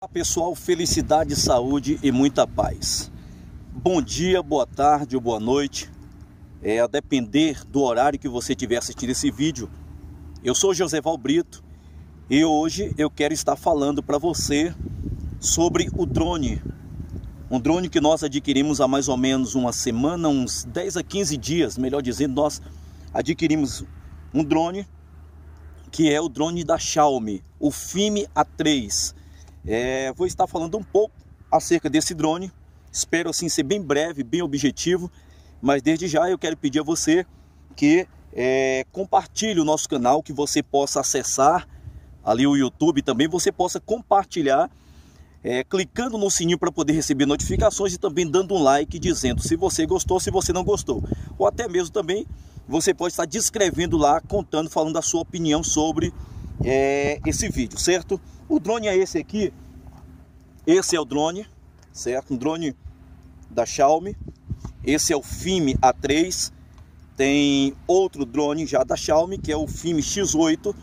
Olá pessoal, felicidade, saúde e muita paz. Bom dia, boa tarde ou boa noite, a depender do horário que você estiver assistindo esse vídeo. Eu sou Joseval Brito e hoje eu quero estar falando para você sobre o drone. Um drone que nós adquirimos há mais ou menos uma semana, uns 10 a 15 dias, melhor dizendo, nós adquirimos um drone que é o drone da Xiaomi, o FIMI A3. Vou estar falando um pouco acerca desse drone. Espero assim ser bem breve, bem objetivo, mas desde já eu quero pedir a você que compartilhe o nosso canal, que você possa acessar ali o YouTube também, você possa compartilhar, clicando no sininho para poder receber notificações e também dando um like dizendo se você gostou, se você não gostou, ou até mesmo também você pode estar descrevendo lá, contando, falando a sua opinião sobre esse vídeo, certo? O drone é esse aqui. Esse é o drone, certo? Um drone da Xiaomi. Esse é o FIMI A3. Tem outro drone já da Xiaomi, que é o FIMI X8.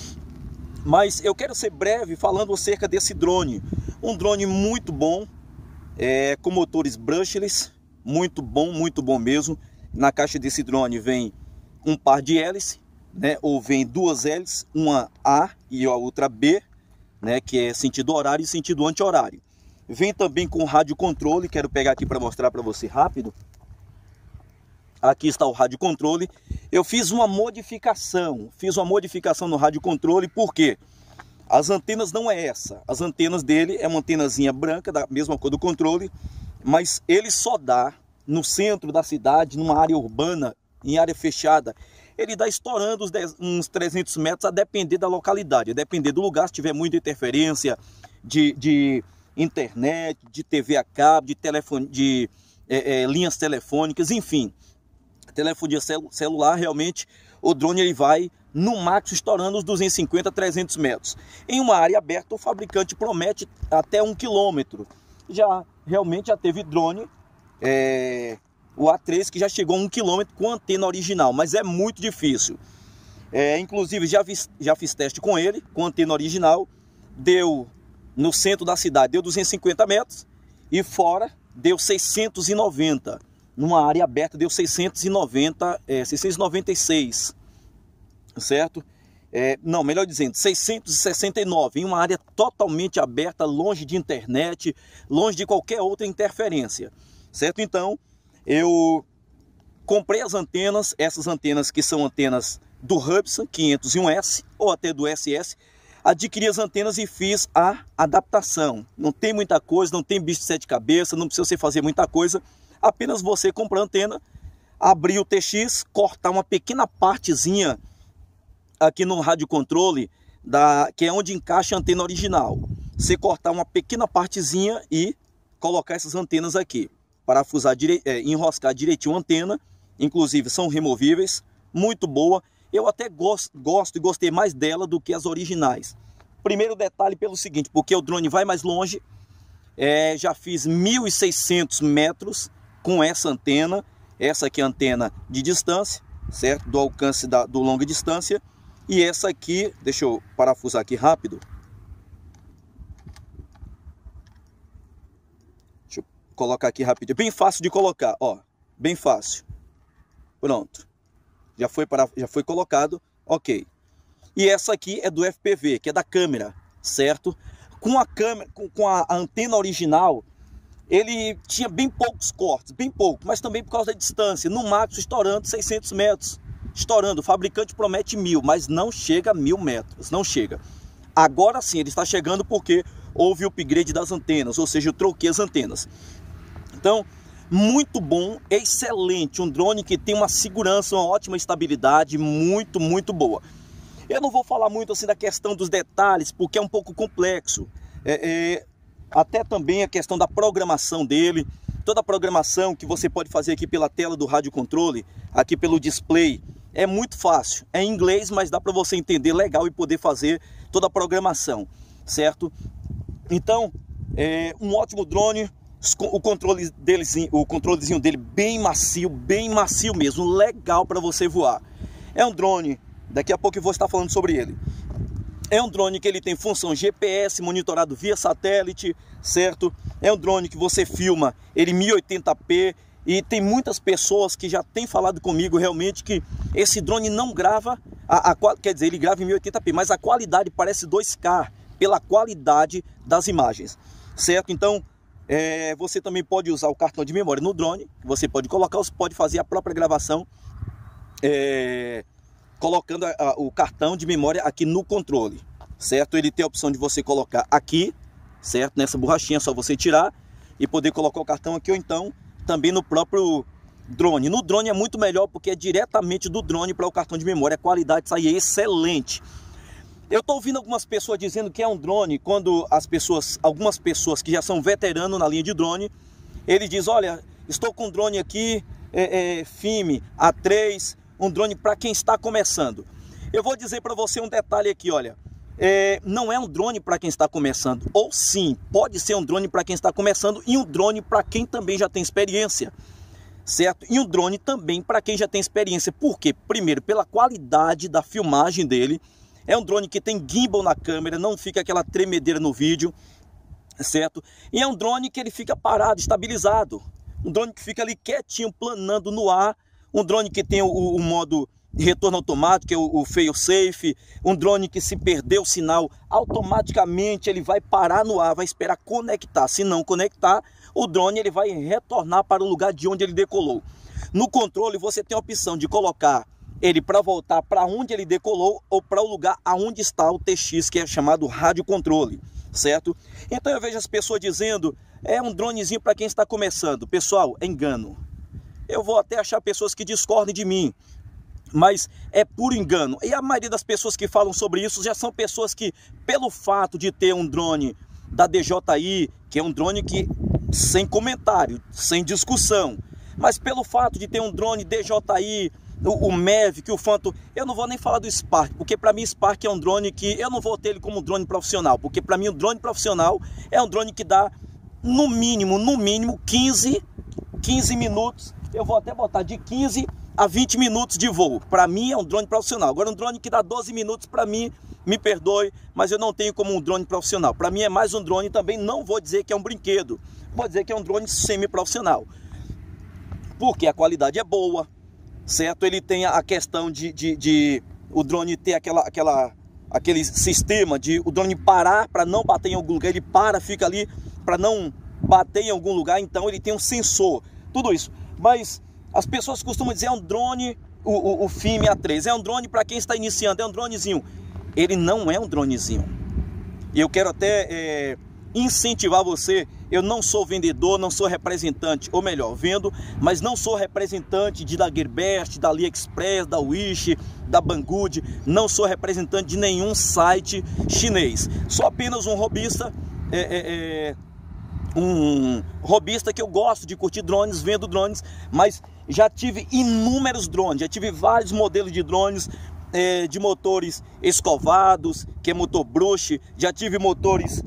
Mas eu quero ser breve falando acerca desse drone. Um drone muito bom, com motores brushless, muito bom mesmo. Na caixa desse drone vem um par de hélices, né? Ou vem duas hélices, uma A e a outra B, né? Que é sentido horário e sentido anti-horário. Vem também com rádio controle. Quero pegar aqui para mostrar para você rápido. Aqui está o rádio controle. Eu fiz uma modificação no rádio controle, porque as antenas não é essa. As antenas dele é uma antenazinha branca, da mesma cor do controle, mas ele só dá no centro da cidade, numa área urbana, em área fechada. Ele dá estourando uns 300 metros, a depender da localidade, a depender do lugar. Se tiver muita interferência de internet, de TV a cabo, de telefone, linhas telefônicas, enfim, telefonia celular, realmente o drone ele vai no máximo estourando os 250 a 300 metros. Em uma área aberta, o fabricante promete até 1 quilômetro. Realmente já teve drone, o A3, que já chegou a 1 quilômetro com antena original, mas é muito difícil. Inclusive já fiz teste com ele, com antena original, deu no centro da cidade, deu 250 metros, e fora deu 690, numa área aberta deu 696, certo? Não, melhor dizendo, 669, em uma área totalmente aberta, longe de internet, longe de qualquer outra interferência, certo? Então, eu comprei as antenas, essas antenas que são antenas do Hubsan 501S ou até do SS, adquiri as antenas e fiz a adaptação. Não tem muita coisa, não tem bicho de 7 cabeças, não precisa você fazer muita coisa, apenas você comprar a antena, abrir o TX, cortar uma pequena partezinha aqui no rádio controle, que é onde encaixa a antena original. Você cortar uma pequena partezinha e colocar essas antenas aqui. Parafusar, enroscar direitinho a antena, inclusive são removíveis, muito boa. Eu até gosto e gostei mais dela do que as originais. Primeiro detalhe pelo seguinte, porque o drone vai mais longe, já fiz 1.600 metros com essa antena. Essa aqui é a antena de distância, certo? Do alcance do longa distância. E essa aqui, deixa eu parafusar aqui rápido. Deixa eu colocar aqui rapidinho. Bem fácil de colocar, ó. Bem fácil. Pronto. Já foi colocado, ok. E essa aqui é do FPV, que é da câmera, certo? Com a câmera, com a antena original, ele tinha bem poucos cortes, bem pouco, mas também por causa da distância, no máximo estourando 600 metros. Estourando, o fabricante promete 1.000, mas não chega a 1.000 metros, não chega. Agora sim, ele está chegando porque houve o upgrade das antenas, ou seja, eu troquei as antenas. Então, muito bom, excelente, um drone que tem uma segurança, uma ótima estabilidade, muito boa. Eu não vou falar muito assim da questão dos detalhes, porque é um pouco complexo. Até também a questão da programação dele, toda a programação que você pode fazer aqui pela tela do rádio controle, aqui pelo display, é muito fácil. É em inglês, mas dá para você entender legal e poder fazer toda a programação, certo? Então, um ótimo drone. O controlezinho dele bem macio mesmo, legal para você voar. É um drone, daqui a pouco eu vou estar falando sobre ele. É um drone que ele tem função GPS, monitorado via satélite, certo? É um drone que você filma ele 1080p, e tem muitas pessoas que já têm falado comigo realmente que esse drone não grava, quer dizer, ele grava em 1080p, mas a qualidade parece 2K, pela qualidade das imagens, certo? Então, você também pode usar o cartão de memória no drone, você pode colocar, você pode fazer a própria gravação, colocando o cartão de memória aqui no controle, certo? Ele tem a opção de você colocar aqui, certo? Nessa borrachinha, é só você tirar e poder colocar o cartão aqui, ou então também no próprio drone. No drone é muito melhor porque é diretamente do drone para o cartão de memória, a qualidade sai excelente. Eu estou ouvindo algumas pessoas dizendo que é um drone, quando algumas pessoas que já são veteranos na linha de drone, ele diz: olha, estou com um drone aqui, FIME A3, um drone para quem está começando. Eu vou dizer para você um detalhe aqui, olha, não é um drone para quem está começando, ou sim, pode ser um drone para quem está começando e um drone para quem também já tem experiência, certo? E um drone também para quem já tem experiência. Por quê? Primeiro, pela qualidade da filmagem dele. É um drone que tem gimbal na câmera, não fica aquela tremedeira no vídeo, certo? E é um drone que ele fica parado, estabilizado. Um drone que fica ali quietinho, planando no ar. Um drone que tem o modo de retorno automático, que é o fail safe. Um drone que, se perder o sinal, automaticamente ele vai parar no ar, vai esperar conectar. Se não conectar, o drone ele vai retornar para o lugar de onde ele decolou. No controle você tem a opção de colocar ele para voltar para onde ele decolou ou para o lugar aonde está o TX, que é chamado rádio controle, certo? Então eu vejo as pessoas dizendo: é um dronezinho para quem está começando. Pessoal, é engano. Eu vou até achar pessoas que discordem de mim, mas é puro engano. E a maioria das pessoas que falam sobre isso já são pessoas que, pelo fato de ter um drone da DJI, que é um drone que sem comentário, sem discussão, mas pelo fato de ter um drone DJI, o Mavic, o Phantom, eu não vou nem falar do Spark, porque para mim Spark é um drone que eu não vou ter ele como drone profissional, porque para mim o drone profissional é um drone que dá no mínimo 15 minutos, eu vou até botar de 15 a 20 minutos de voo. Para mim é um drone profissional. Agora um drone que dá 12 minutos, para mim, me perdoe, mas eu não tenho como um drone profissional. Para mim é mais um drone também, não vou dizer que é um brinquedo, vou dizer que é um drone semi-profissional, porque a qualidade é boa, certo? Ele tem a questão de o drone ter aquele sistema de o drone parar para não bater em algum lugar. Ele para, fica ali para não bater em algum lugar. Então ele tem um sensor, tudo isso. Mas as pessoas costumam dizer: é um drone, o FIME A3 é um drone para quem está iniciando, é um dronezinho. Ele não é um dronezinho. E eu quero até incentivar você. Eu não sou vendedor, não sou representante, ou melhor, vendo, mas não sou representante da Gearbest, da AliExpress, da Wish, da Banggood. Não sou representante de nenhum site chinês. Sou apenas um hobbyista, que eu gosto de curtir drones, vendo drones, mas já tive inúmeros drones, já tive vários modelos de drones, de motores escovados, que é motor brush, já tive motores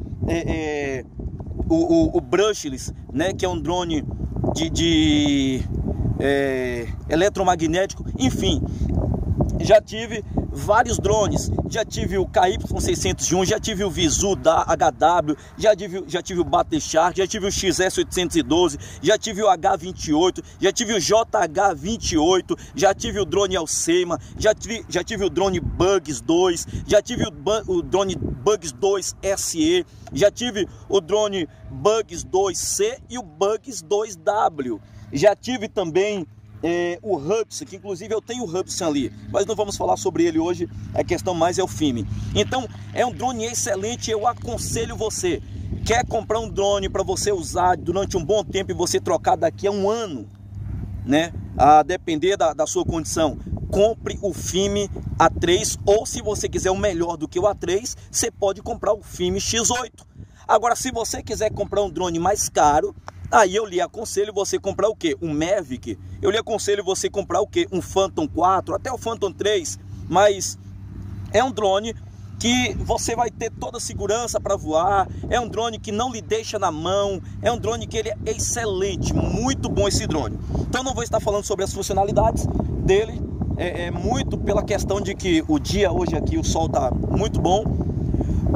o brushless, né, que é um drone de eletromagnético. Enfim, já tive vários drones, já tive o KY601, já tive o Visu da HW, já tive o Battle Shark, já tive o XS812, já tive o H28, já tive o JH28, já tive o drone Alcema, já tive o drone Bugs 2, já tive o drone Bugs 2 SE, já tive o drone Bugs 2C e o Bugs 2W, já tive também o Hudson, que inclusive eu tenho o Hudson ali, mas não vamos falar sobre ele hoje, a questão mais é o FIME. Então é um drone excelente, eu aconselho você, quer comprar um drone para você usar durante um bom tempo e você trocar daqui a um ano, né, a depender da sua condição, compre o FIME A3, ou se você quiser o melhor do que o A3, você pode comprar o FIME X8. Agora, se você quiser comprar um drone mais caro, aí eu lhe aconselho você comprar o que? Um Mavic. Eu lhe aconselho você comprar o que? Um Phantom 4, até o Phantom 3. Mas é um drone que você vai ter toda a segurança para voar. É um drone que não lhe deixa na mão. É um drone que ele é excelente, muito bom esse drone. Então não vou estar falando sobre as funcionalidades dele. Muito pela questão de que o dia hoje aqui, o sol está muito bom.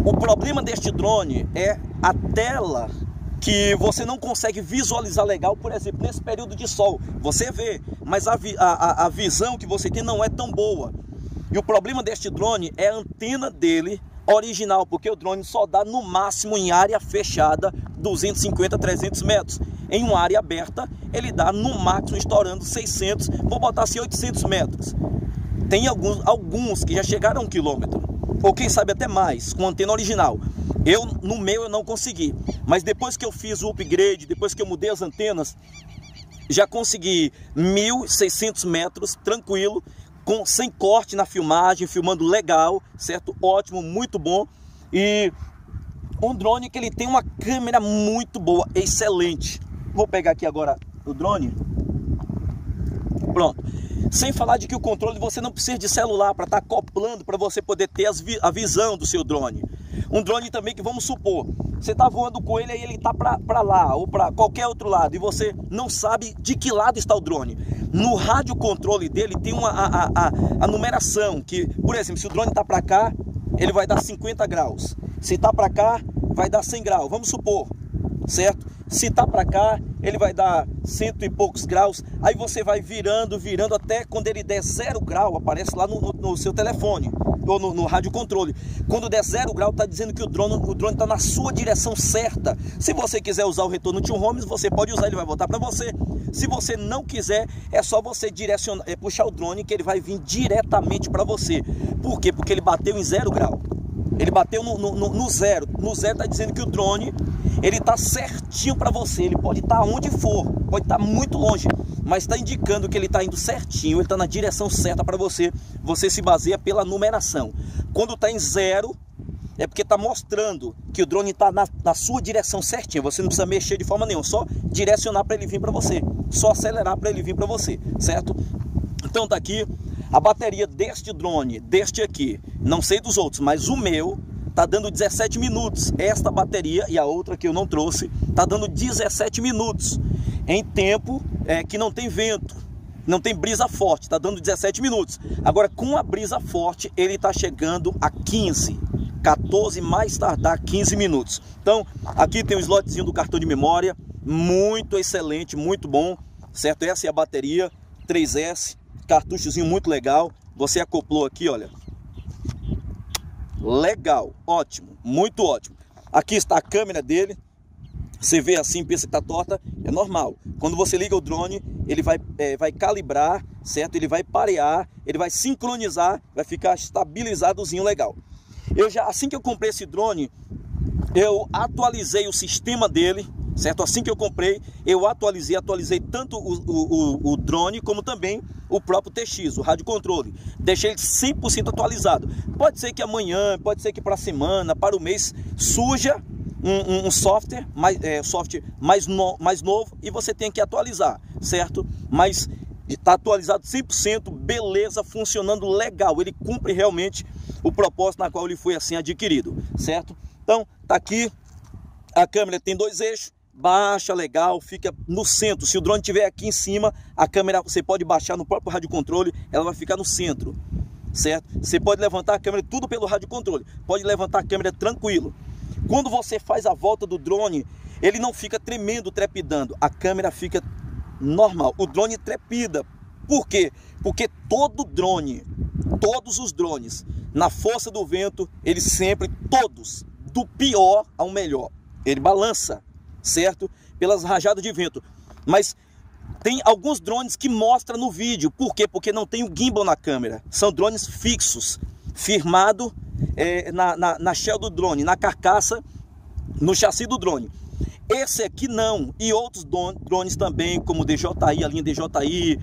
O problema deste drone é a tela, que você não consegue visualizar legal, por exemplo, nesse período de sol. Você vê, mas a visão que você tem não é tão boa. E o problema deste drone é a antena dele original, porque o drone só dá no máximo em área fechada 250, 300 metros. Em uma área aberta, ele dá no máximo estourando 600, vou botar assim 800 metros. Tem alguns que já chegaram a 1 quilômetro, ou quem sabe até mais, com antena original. No meu eu não consegui, mas depois que eu fiz o upgrade, depois que eu mudei as antenas, já consegui 1.600 metros tranquilo, sem corte na filmagem, filmando legal, certo? Ótimo, muito bom. E um drone que ele tem uma câmera muito boa, excelente. Vou pegar aqui agora o drone. Pronto. Sem falar de que o controle você não precisa de celular para estar acoplando, para você poder ter a visão do seu drone. Um drone também que, vamos supor, você está voando com ele e ele está para lá ou para qualquer outro lado e você não sabe de que lado está o drone. No rádio controle dele tem a numeração, que, por exemplo, se o drone está para cá, ele vai dar 50 graus. Se está para cá, vai dar 100 graus, vamos supor, certo? Se está para cá, ele vai dar 100 e poucos graus. Aí você vai virando até quando ele der 0 grau, aparece lá no seu telefone ou no rádio controle. Quando der 0 grau, está dizendo que o drone está na sua direção certa. Se você quiser usar o retorno to homes, você pode usar, ele vai voltar para você. Se você não quiser, é só você direcionar, puxar o drone que ele vai vir diretamente para você. Por quê? Porque ele bateu em 0 grau. Ele bateu no zero. No zero está dizendo que o drone, ele está certinho para você. Ele pode estar onde for, pode estar muito longe, mas está indicando que ele está indo certinho, ele está na direção certa para você. Você se baseia pela numeração. Quando está em 0, é porque está mostrando que o drone está na sua direção certinha. Você não precisa mexer de forma nenhuma, só direcionar para ele vir para você, só acelerar para ele vir para você, certo? Então tá aqui a bateria deste drone, deste aqui, não sei dos outros, mas o meu tá dando 17 minutos. Esta bateria e a outra que eu não trouxe tá dando 17 minutos em tempo que não tem vento, não tem brisa forte, tá dando 17 minutos. Agora com a brisa forte ele tá chegando a 15, 14, mais tardar 15 minutos. Então aqui tem o slotzinho do cartão de memória, muito excelente, muito bom, certo? Essa é a bateria 3S, cartuchozinho muito legal. Você acoplou aqui, olha, legal, ótimo, muito ótimo. Aqui está a câmera dele. Você vê assim, pensa que está torta, é normal. Quando você liga o drone, ele vai calibrar, certo? Ele vai parear, ele vai sincronizar, vai ficar estabilizadozinho legal. Assim que eu comprei esse drone, eu atualizei o sistema dele, certo? Assim que eu comprei, eu atualizei tanto o drone como também o próprio TX, o rádio controle. Deixei ele 100% atualizado. Pode ser que amanhã, pode ser que para a semana, para o mês, surja um software mais novo e você tem que atualizar, certo? Mas está atualizado 100%, beleza, funcionando legal. Ele cumpre realmente o propósito na qual ele foi assim adquirido, certo? Então, tá aqui, a câmera tem 2 eixos, baixa legal, fica no centro. Se o drone estiver aqui em cima, a câmera você pode baixar no próprio rádio controle, ela vai ficar no centro, certo? Você pode levantar a câmera tudo pelo rádio controle, pode levantar a câmera tranquilo. Quando você faz a volta do drone, ele não fica tremendo, trepidando, a câmera fica normal. O drone trepida. Por quê? Porque todo drone, todos os drones, na força do vento, eles sempre, todos, do pior ao melhor, ele balança, certo? Pelas rajadas de vento. Mas tem alguns drones que mostra no vídeo. Por quê? Porque não tem o gimbal na câmera. São drones fixos, firmado na shell do drone, na carcaça, no chassi do drone. Esse aqui não, e outros drones também, como o DJI, a linha DJI,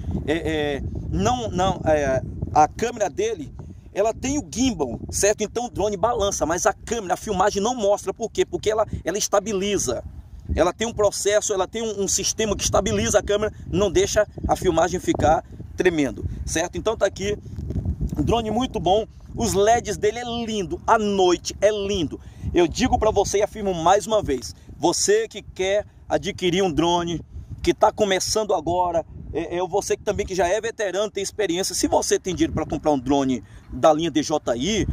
a câmera dele, ela tem o gimbal, certo? Então o drone balança, mas a câmera, a filmagem não mostra. Por quê? Porque ela estabiliza. Ela tem um processo, ela tem um sistema que estabiliza a câmera, não deixa a filmagem ficar tremendo, certo? Então tá aqui, um drone muito bom. Os LEDs dele é lindo, à noite é lindo. Eu digo para você e afirmo mais uma vez, você que quer adquirir um drone, que está começando agora, você que também que já é veterano, tem experiência, se você tem dinheiro para comprar um drone da linha DJI,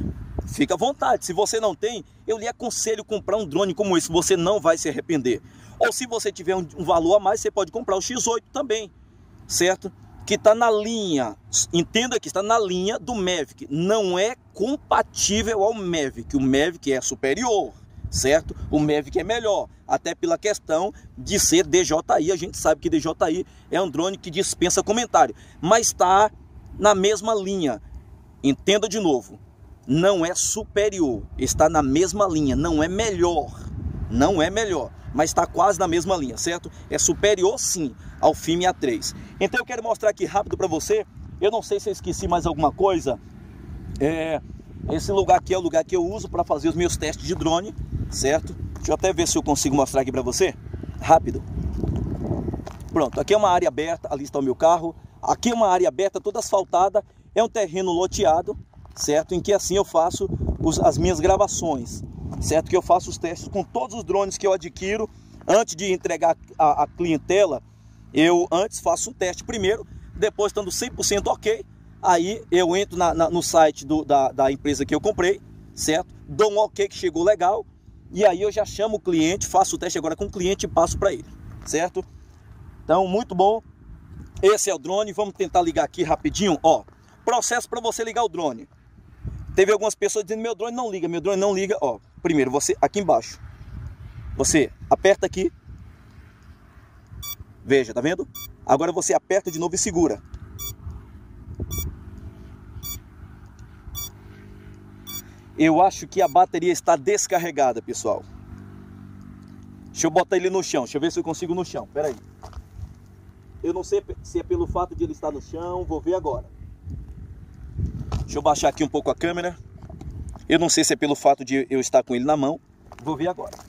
fica à vontade. Se você não tem, eu lhe aconselho comprar um drone como esse, você não vai se arrepender. Ou se você tiver um valor a mais, você pode comprar o X8 também, certo? Que está na linha, entenda que está na linha do Mavic, não é compatível ao Mavic, o Mavic é superior, certo? O Mavic é melhor, até pela questão de ser DJI, a gente sabe que DJI é um drone que dispensa comentário, mas está na mesma linha, entenda de novo, não é superior, está na mesma linha, não é melhor, mas está quase na mesma linha, certo? É superior sim ao Filme A3. Então eu quero mostrar aqui rápido para você, eu não sei se eu esqueci mais alguma coisa, esse lugar aqui é o lugar que eu uso para fazer os meus testes de drone, certo? Deixa eu até ver se eu consigo mostrar aqui para você, rápido. Pronto, aqui é uma área aberta, ali está o meu carro, aqui é uma área aberta toda asfaltada, é um terreno loteado, certo? Em que assim eu faço as minhas gravações, certo? Que eu faço os testes com todos os drones que eu adquiro. Antes de entregar a clientela, eu antes faço um teste primeiro, depois estando 100% ok, aí eu entro no site da empresa que eu comprei, certo? Dou um ok que chegou legal, e aí eu já chamo o cliente, faço o teste agora com o cliente e passo para ele, certo? Então, muito bom. Esse é o drone, vamos tentar ligar aqui rapidinho, ó. Processo para você ligar o drone. Teve algumas pessoas dizendo, meu drone não liga, ó. Primeiro, você, aqui embaixo, você aperta aqui, veja, tá vendo? Agora você aperta de novo e segura. Eu acho que a bateria está descarregada, pessoal. Deixa eu botar ele no chão, deixa eu ver se eu consigo no chão, pera aí. Eu não sei se é pelo fato de ele estar no chão, vou ver agora. Deixa eu baixar aqui um pouco a câmera. Eu não sei se é pelo fato de eu estar com ele na mão, vou ver agora.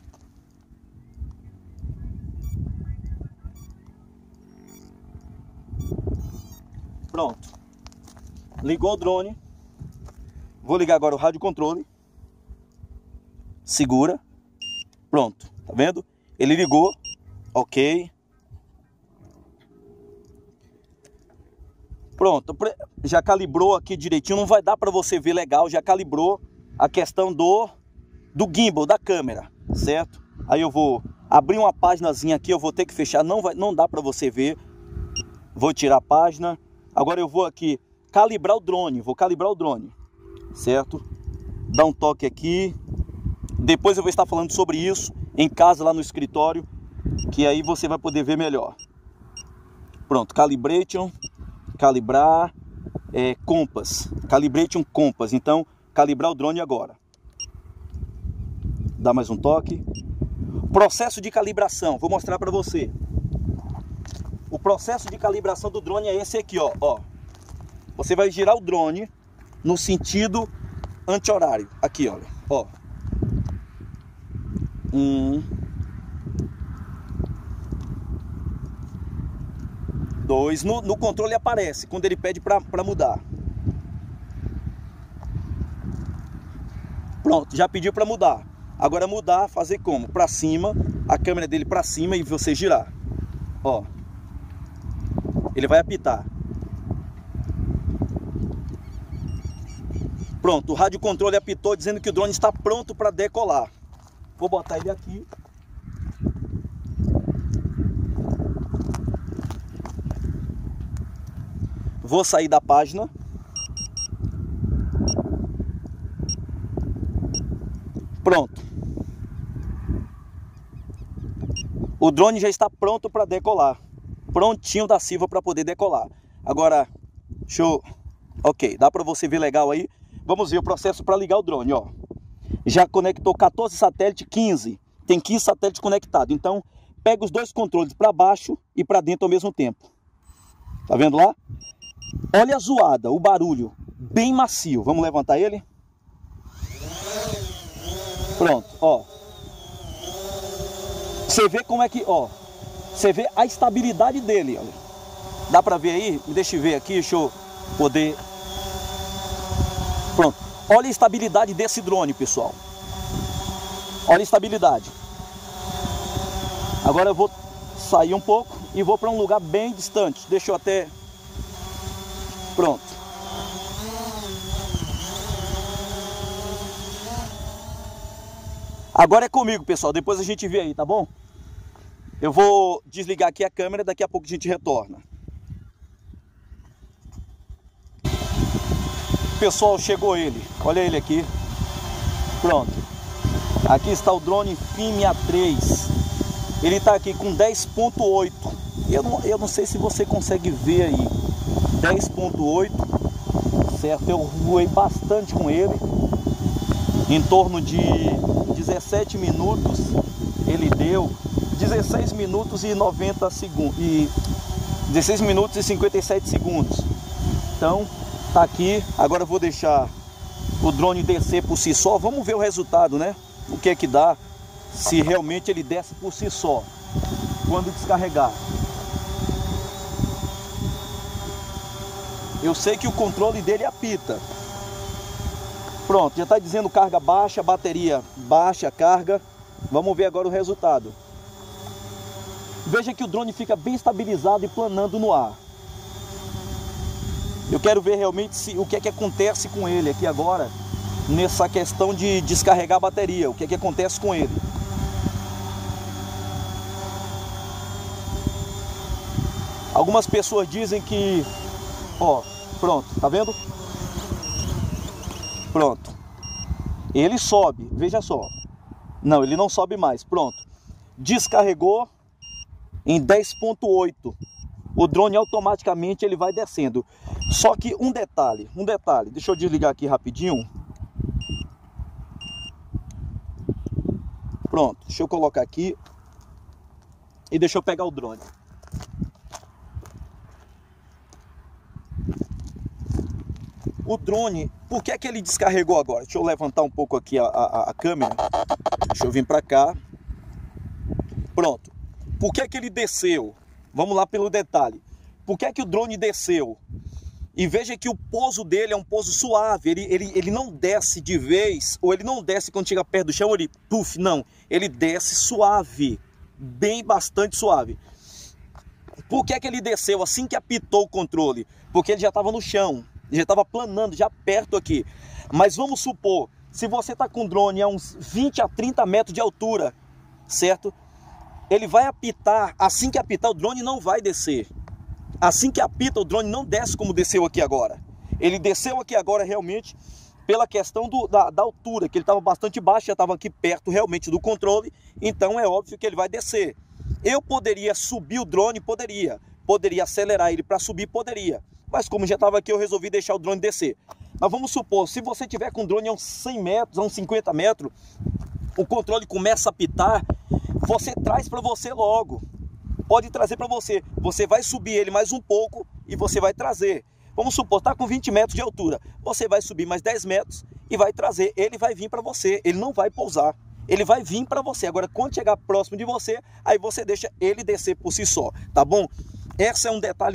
Pronto, ligou o drone. Vou ligar agora o rádio controle. Segura. Pronto, tá vendo? Ele ligou, ok. Pronto, já calibrou aqui direitinho, não vai dar para você ver legal, já calibrou a questão do gimbal, da câmera, certo? Aí eu vou abrir uma páginazinha aqui, eu vou ter que fechar, não dá para você ver. Vou tirar a página. Agora eu vou aqui calibrar o drone, vou calibrar o drone, certo? Dá um toque aqui. Depois eu vou estar falando sobre isso em casa, lá no escritório, que aí você vai poder ver melhor. Pronto, calibration, calibrar, compass, calibration compass. Então, calibrar o drone agora. Dá mais um toque. Processo de calibração, vou mostrar para você. O processo de calibração do drone é esse aqui, ó. Você vai girar o drone no sentido anti-horário. Aqui, olha, ó. 1, 2, no controle aparece quando ele pede para mudar. Pronto, já pediu para mudar. Agora mudar, fazer como? Para cima, a câmera dele para cima e você girar. Ó. Ele vai apitar. Pronto, o rádio controle apitou dizendo que o drone está pronto para decolar. Vou botar ele aqui. Vou sair da página. Pronto. O drone já está pronto para decolar. Prontinho da Silva para poder decolar. Agora, show. Ok, dá para você ver legal aí. Vamos ver o processo para ligar o drone, ó. Já conectou 14 satélites, 15. Tem 15 satélites conectados. Então, pega os dois controles para baixo e para dentro ao mesmo tempo. Tá vendo lá? Olha a zoada, o barulho. Bem macio. Vamos levantar ele? Pronto, ó. Você vê como é que, ó. Você vê a estabilidade dele, olha. Dá pra ver aí? Deixa eu ver aqui, deixa eu poder... Pronto. Olha a estabilidade desse drone, pessoal. Olha a estabilidade. Agora eu vou sair um pouco e vou para um lugar bem distante. Deixa eu até... Pronto. Agora é comigo, pessoal, depois a gente vê aí, tá bom? Eu vou desligar aqui a câmera, daqui a pouco a gente retorna. Pessoal, chegou ele, olha ele aqui. Pronto, aqui está o drone FIME A3. Ele está aqui com 10.8. Eu não sei se você consegue ver aí. 10.8, certo? Eu voei bastante com ele. Em torno de 17 minutos ele deu 16 minutos e 90 segundos. 16 minutos e 57 segundos. Então, tá aqui. Agora eu vou deixar o drone descer por si só. Vamos ver o resultado, né? O que é que dá se realmente ele desce por si só quando descarregar. Eu sei que o controle dele apita. Pronto, já está dizendo carga baixa, bateria baixa, carga. Vamos ver agora o resultado. Veja que o drone fica bem estabilizado e planando no ar. Eu quero ver realmente o que é que acontece com ele aqui agora, nessa questão de descarregar a bateria. O que é que acontece com ele. Algumas pessoas dizem que... Ó, pronto, tá vendo? Pronto. Ele sobe, veja só. Não, ele não sobe mais, pronto. Descarregou em 10.8. O drone automaticamente ele vai descendo. Só que um detalhe, deixa eu desligar aqui rapidinho. Pronto, deixa eu colocar aqui. E deixa eu pegar o drone. O drone, por que é que ele descarregou agora? Deixa eu levantar um pouco aqui a câmera. Deixa eu vir para cá. Pronto. Por que é que ele desceu? Vamos lá pelo detalhe. Por que é que o drone desceu? E veja que o pouso dele é um pouso suave. Ele não desce de vez, ou ele não desce quando chega perto do chão, ele puf, não. Ele desce suave, bastante suave. Por que é que ele desceu assim que apitou o controle? Porque ele já estava no chão. Já estava planando, já perto aqui. Mas vamos supor, se você está com o drone a uns 20 a 30 metros de altura, certo? Ele vai apitar, assim que apitar o drone não vai descer. Assim que apita o drone não desce como desceu aqui agora. Ele desceu aqui agora realmente pela questão da altura, que ele estava bastante baixo, já estava aqui perto realmente do controle. Então é óbvio que ele vai descer. Eu poderia subir o drone? Poderia. Poderia acelerar ele para subir? Poderia. Mas como já estava aqui, eu resolvi deixar o drone descer. Mas vamos supor, se você tiver com o drone a uns 100 metros, a uns 50 metros, o controle começa a apitar, você traz para você logo. Pode trazer para você. Você vai subir ele mais um pouco e você vai trazer. Vamos supor, está com 20 metros de altura. Você vai subir mais 10 metros e vai trazer. Ele vai vir para você. Ele não vai pousar. Ele vai vir para você. Agora, quando chegar próximo de você, aí você deixa ele descer por si só. Tá bom? Esse é um detalhe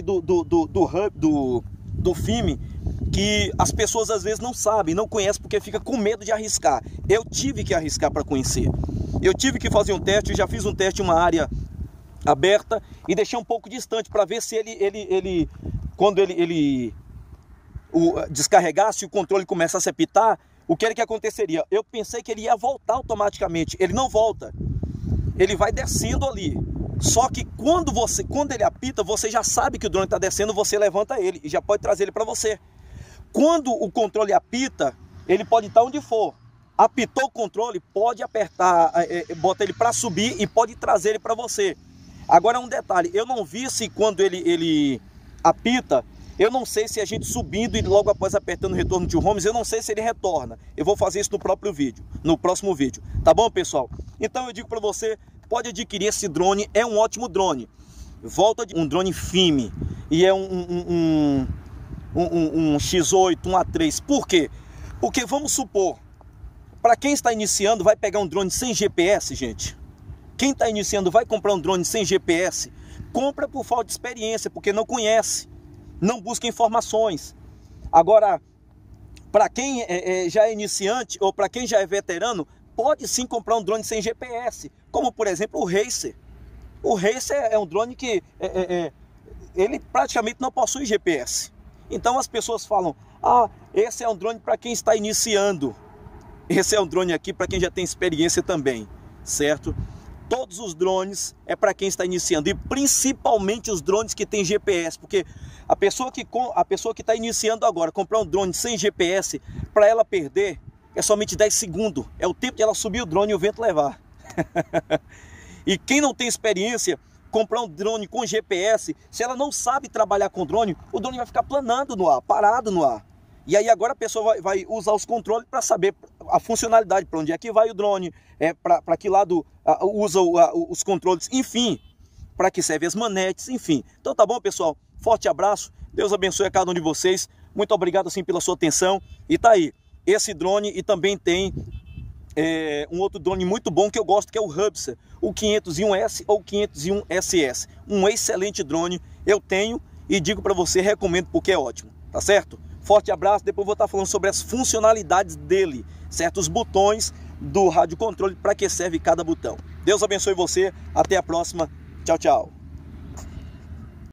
do FIME que as pessoas às vezes não sabem, não conhecem porque fica com medo de arriscar. Eu tive que arriscar para conhecer. Eu tive que fazer um teste, eu já fiz um teste em uma área aberta e deixei um pouco distante para ver se quando ele descarregasse, o controle começasse a apitar, o que era que aconteceria? Eu pensei que ele ia voltar automaticamente. Ele não volta. Ele vai descendo ali. Só que quando ele apita, você já sabe que o drone está descendo, você levanta ele e já pode trazer ele para você. Quando o controle apita, ele pode estar onde for. Apitou o controle, pode apertar, bota ele para subir e pode trazer ele para você. Agora um detalhe, eu não vi se quando ele apita, eu não sei se a gente subindo e logo após apertando o retorno de homes, eu não sei se ele retorna. Eu vou fazer isso no próprio vídeo, no próximo vídeo. Tá bom, pessoal? Então eu digo para você, pode adquirir esse drone, é um ótimo drone. Volta de um drone FIME e é um X8, um A3. Por quê? Porque vamos supor, para quem está iniciando, vai pegar um drone sem GPS, gente. Quem está iniciando vai comprar um drone sem GPS, compra por falta de experiência, porque não conhece, não busca informações. Agora, para quem já é iniciante ou para quem já é veterano, pode sim comprar um drone sem GPS, como por exemplo o Racer. O Racer é um drone que ele praticamente não possui GPS. Então as pessoas falam, esse é um drone para quem está iniciando. esse é um drone aqui para quem já tem experiência também, certo? Todos os drones é para quem está iniciando, e principalmente os drones que tem GPS, porque a pessoa que está iniciando agora, comprar um drone sem GPS, para ela perder é somente 10 segundos, é o tempo de ela subir o drone e o vento levar. E quem não tem experiência, comprar um drone com GPS, se ela não sabe trabalhar com drone, o drone vai ficar planando no ar, parado no ar. E aí agora a pessoa vai usar os controles para saber a funcionalidade, para onde é que vai o drone, para que lado usa os controles, enfim, para que serve as manetes, enfim. Então tá bom, pessoal, forte abraço, Deus abençoe a cada um de vocês, muito obrigado assim pela sua atenção. E tá aí, esse drone, e também tem um outro drone muito bom que eu gosto, que é o Hubster, o 501S ou 501SS, um excelente drone, eu tenho e digo para você, recomendo porque é ótimo, tá certo? Forte abraço, depois vou estar falando sobre as funcionalidades dele, certo? Os botões do rádio controle, para que serve cada botão. Deus abençoe você, até a próxima, tchau, tchau.